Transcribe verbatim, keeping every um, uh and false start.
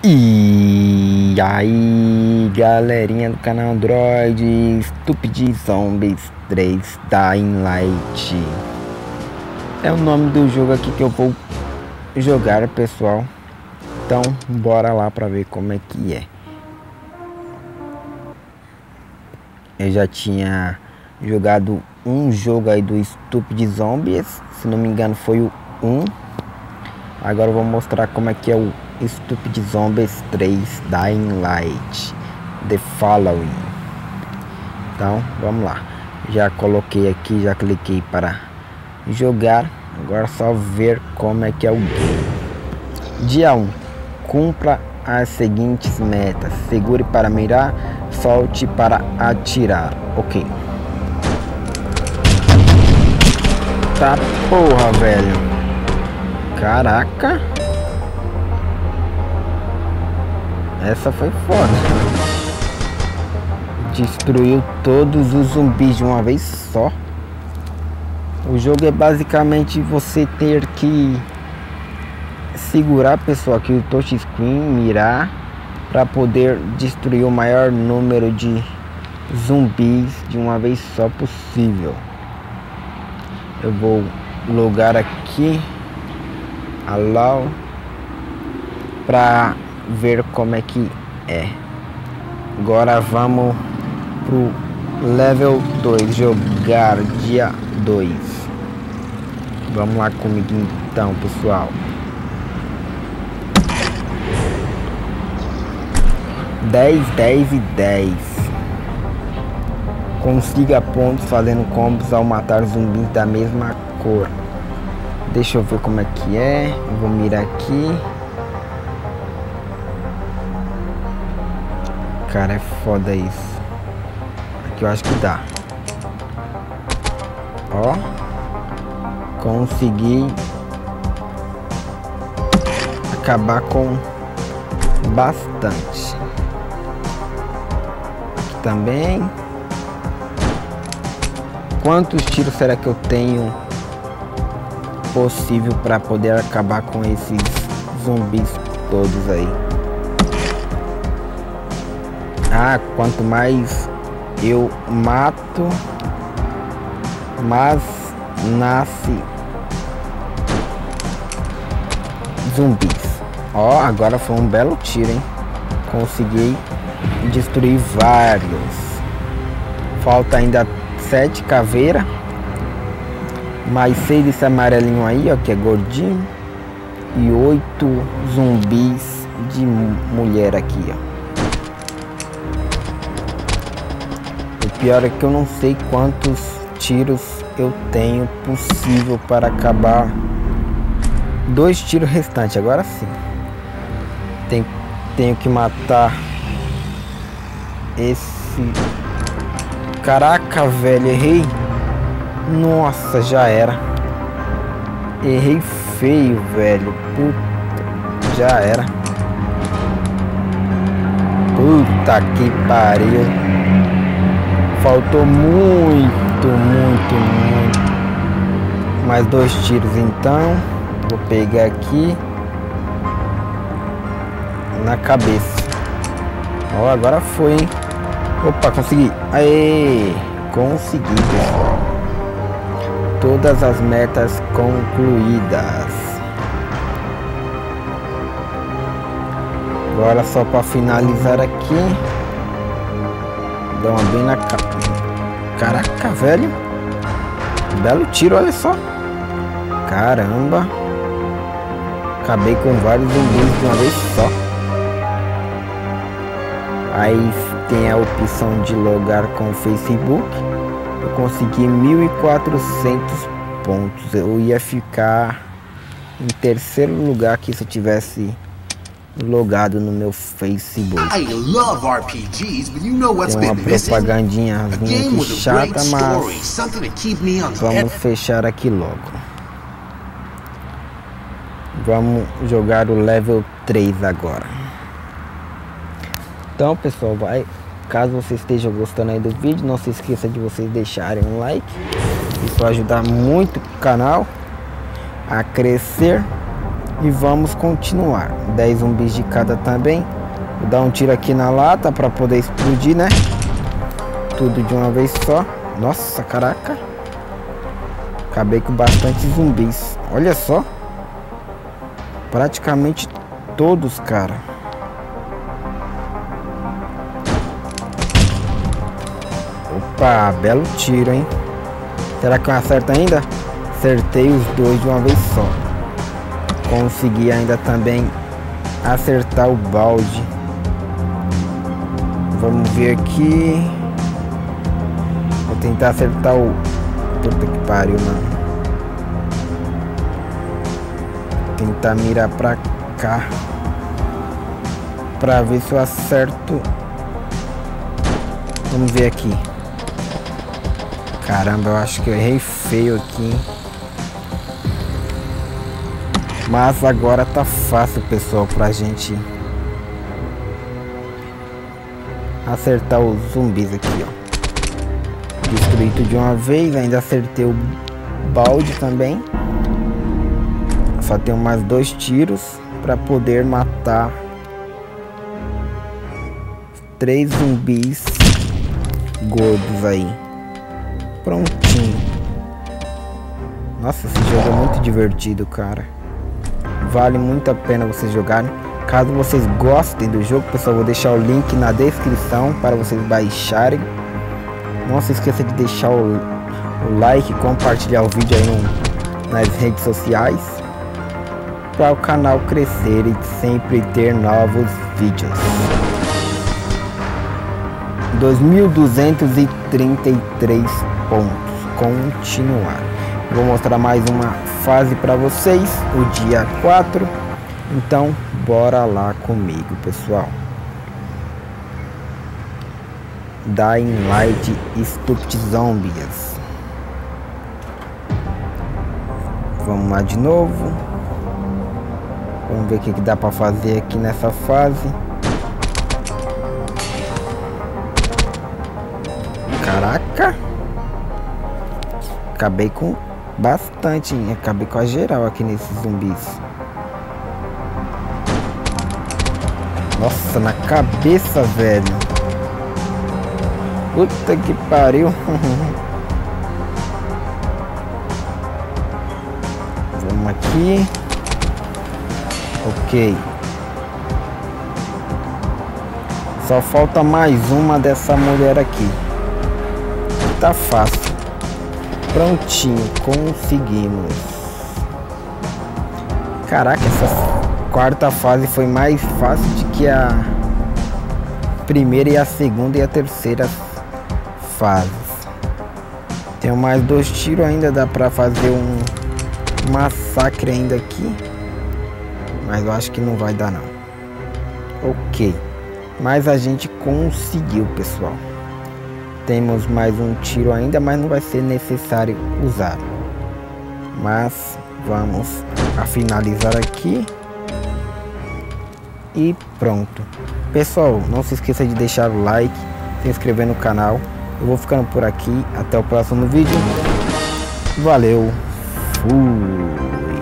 E aí, galerinha do canal Android, Stupid Zombies três Dying Light é o nome do jogo aqui que eu vou jogar, pessoal. Então bora lá pra ver como é que é. Eu já tinha jogado um jogo aí do Stupid Zombies, se não me engano foi o um. Agora eu vou mostrar como é que é o Stupid Zombies três Dying Light The Following. Então vamos lá, já coloquei aqui, já cliquei para jogar. Agora é só ver como é que é o game. Dia um, cumpra as seguintes metas: segure para mirar, solte para atirar. Ok. Tá porra, velho. Caraca, essa foi foda. Destruiu todos os zumbis de uma vez só. O jogo é basicamente você ter que segurar, pessoal, aqui o touch screen, mirar para poder destruir o maior número de zumbis de uma vez só possível. Eu vou logar aqui allow para ver como é que é. Agora vamos pro level dois, jogar dia dois. Vamos lá comigo então, pessoal. Dez, dez e dez. Consiga pontos fazendo combos ao matar zumbis da mesma cor. Deixa eu ver como é que é. Eu vou mirar aqui. Cara, é foda isso. Aqui eu acho que dá. Ó. Consegui acabar com bastante. Aqui também. Quantos tiros será que eu tenho possível para poder acabar com esses zumbis todos aí? Ah, quanto mais eu mato, mais nasce zumbis. Ó, agora foi um belo tiro, hein? Consegui destruir vários. Falta ainda sete caveiras. Mais seis desse amarelinho aí, ó, que é gordinho. E oito zumbis de mulher aqui, ó. O pior é que eu não sei quantos tiros eu tenho possível para acabar. Dois tiros restantes, agora sim. Tem, tenho que matar esse. Caraca, velho, errei. Nossa, já era. Errei feio, velho. Puta, já era. Puta que pariu. Faltou muito, muito, muito. Mais dois tiros então. Vou pegar aqui na cabeça. Ó, agora foi, hein? Opa, consegui. Aê, consegui, pessoal. Todas as metas concluídas. Agora só para finalizar aqui. Dá uma bem na capa. Caraca, velho. Belo tiro, olha só. Caramba. Acabei com vários zumbis de uma vez só. Aí tem a opção de logar com o Facebook. Eu consegui mil e quatrocentos pontos. Eu ia ficar em terceiro lugar aqui se eu tivesse logado no meu Facebook. I love R P Gs, but you know what's Tem uma been missing? propagandinha A game aqui with a chata, great story, mas something to keep me on the vamos edge. fechar aqui logo. Vamos jogar o level três agora. Então, pessoal, vai. Caso você esteja gostando aí do vídeo, não se esqueça de vocês deixarem um like. Isso vai ajudar muito o canal a crescer. E vamos continuar. dez zumbis de cada também. Vou dar um tiro aqui na lata para poder explodir, né? Tudo de uma vez só. Nossa, caraca. Acabei com bastante zumbis. Olha só. Praticamente todos, cara. Opa, belo tiro, hein? Será que eu acerto ainda? Acertei os dois de uma vez só. Consegui ainda também acertar o balde. Vamos ver aqui. Vou tentar acertar o... Puta que pariu, mano. Tentar mirar pra cá. Pra ver se eu acerto. Vamos ver aqui. Caramba, eu acho que eu errei feio aqui. Mas agora tá fácil, pessoal, pra gente acertar os zumbis aqui, ó. Destruído de uma vez, ainda acertei o balde também. Só tenho mais dois tiros para poder matar três zumbis gordos aí. Prontinho. Nossa, esse jogo é muito divertido, cara. Vale muito a pena vocês jogarem. Caso vocês gostem do jogo, pessoal, vou deixar o link na descrição para vocês baixarem. Não se esqueça de deixar o, o like, compartilhar o vídeo aí no, nas redes sociais, para o canal crescer e sempre ter novos vídeos. dois mil duzentos e trinta e três pontos. Continuar. Vou mostrar mais uma fase para vocês, o dia quatro. Então, bora lá comigo, pessoal. Dying Light Stupid Zombies. Vamos lá de novo. Vamos ver o que, que dá para fazer aqui nessa fase. Caraca! Acabei com bastante, hein? Acabei com a geral aqui nesses zumbis. Nossa, na cabeça, velho. Puta que pariu. Vamos aqui. Ok. Só falta mais uma dessa mulher aqui. Tá fácil. Prontinho, conseguimos. Caraca, essa quarta fase foi mais fácil do que a primeira e a segunda e a terceira fases. Tenho mais dois tiros ainda, dá pra fazer um massacre ainda aqui. Mas eu acho que não vai dar não. Ok. Mas a gente conseguiu, pessoal. Temos mais um tiro ainda, mas não vai ser necessário usar. Mas vamos a finalizar aqui. E pronto. Pessoal, não se esqueça de deixar o like, se inscrever no canal. Eu vou ficando por aqui. Até o próximo vídeo. Valeu. Fui.